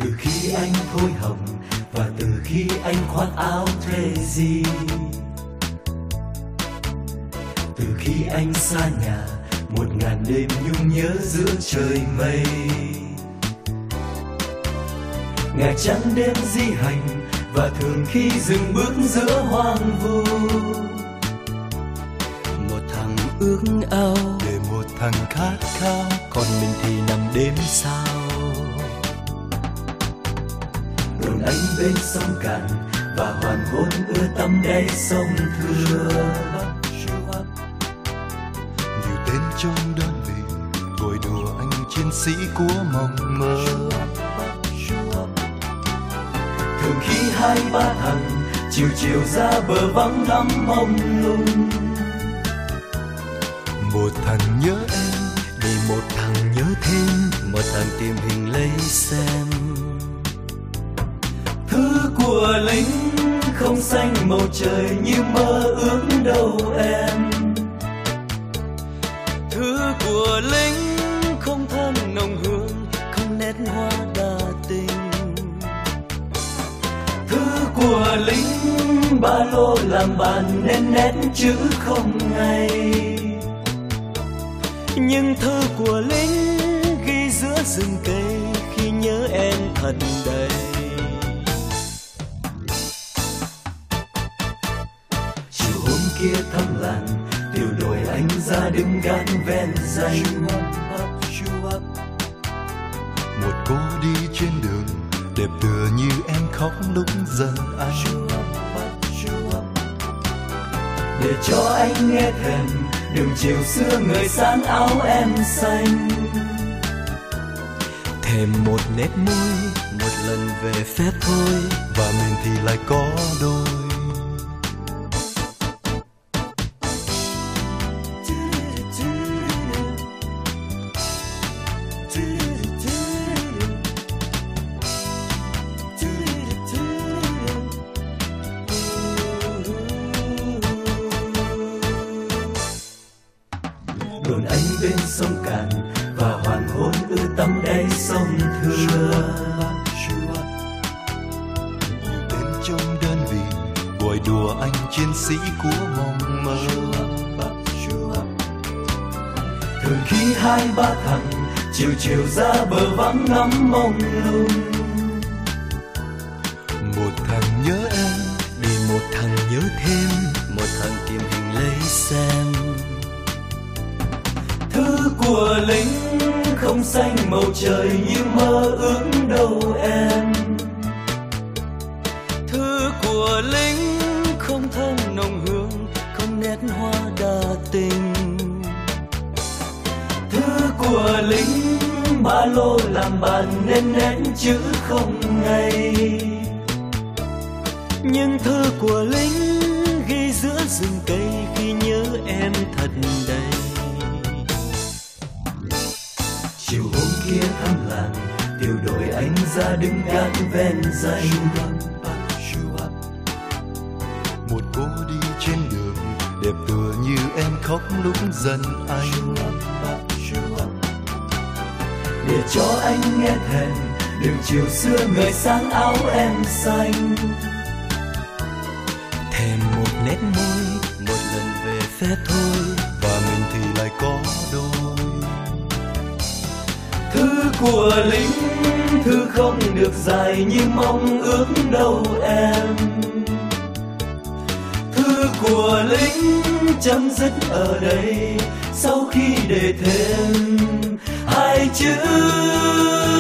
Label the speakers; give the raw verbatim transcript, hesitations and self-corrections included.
Speaker 1: Từ khi anh thôi hồng và từ khi anh khoác áo thuê gì, từ khi anh xa nhà một ngàn đêm nhung nhớ giữa trời mây, ngày trắng đêm di hành và thường khi dừng bước giữa hoang vu.
Speaker 2: Một thằng ước ao
Speaker 1: để một thằng khát khao,
Speaker 2: còn mình thì nằm đêm sao.
Speaker 1: đồn anh bên sông Cạn và hoàng hôn ưa tắm đáy sông Thưa.
Speaker 3: Nhiều tên trong đơn vị vui đùa anh chiến sĩ của mộng mơ.
Speaker 1: Thường khi hai ba thằng chiều chiều ra bờ vắng ngắm mông lung.
Speaker 3: Một thằng nhớ em,
Speaker 2: để một thằng nhớ thêm, một thằng tìm hình lấy xem.
Speaker 1: Thư của lính không xanh màu trời như mơ ước đâu em.
Speaker 2: Thư của lính không thơm nồng hương, không nét hoa đa tình.
Speaker 1: Thư của lính ba lô làm bàn nên nét chữ không ngay.
Speaker 2: Nhưng thư của lính ghi giữa rừng cây khi nhớ em thật đầy.
Speaker 1: Chiều hôm kia thăm làng, tiểu đội anh ra đứng gác ven danh.
Speaker 3: một cô đi trên đường đẹp tựa như em khóc lúc giận anh.
Speaker 1: Để cho anh nghe thèm đường chiều xưa người sáng áo em xanh.
Speaker 2: Thèm một nét môi, một lần về phép thôi,
Speaker 3: và mình thì lại có đôi.
Speaker 1: Đồn anh bên sông Cạn và hoàng hôn ưa tắm đáy sông Thưa.
Speaker 3: Tên trong đơn vị bồi đùa anh chiến sĩ của mộng mơ.
Speaker 1: Thường khi hai ba thằng chiều chiều ra bờ vắng ngắm mông lung.
Speaker 3: Một thằng nhớ em,
Speaker 2: để một thằng nhớ thêm, một thằng tìm hình lấy xem.
Speaker 1: Thư của lính không xanh màu trời như mơ ước đâu em.
Speaker 2: Thư của lính không thơm nồng hương, không nét hoa đa tình.
Speaker 1: Thư của lính ba lô làm bàn nên nét chữ không ngay.
Speaker 2: Nhưng thư của lính ghi giữa rừng cây khi nhớ em thật đầy.
Speaker 1: Chiều hôm kia thăm làng, tiểu đội anh ra đứng gác ven danh.
Speaker 3: một cô đi trên đường đẹp tựa như em khóc lúc giận anh.
Speaker 1: Để cho anh nghe thèm đường chiều xưa người sáng áo em xanh.
Speaker 2: Thèm một nét môi, một lần về phép thôi,
Speaker 3: và mình thì lại có đôi.
Speaker 1: Thư của lính, thư không được dài như mong ước đâu em. Thư của lính chấm dứt ở đây sau khi để thêm hai chữ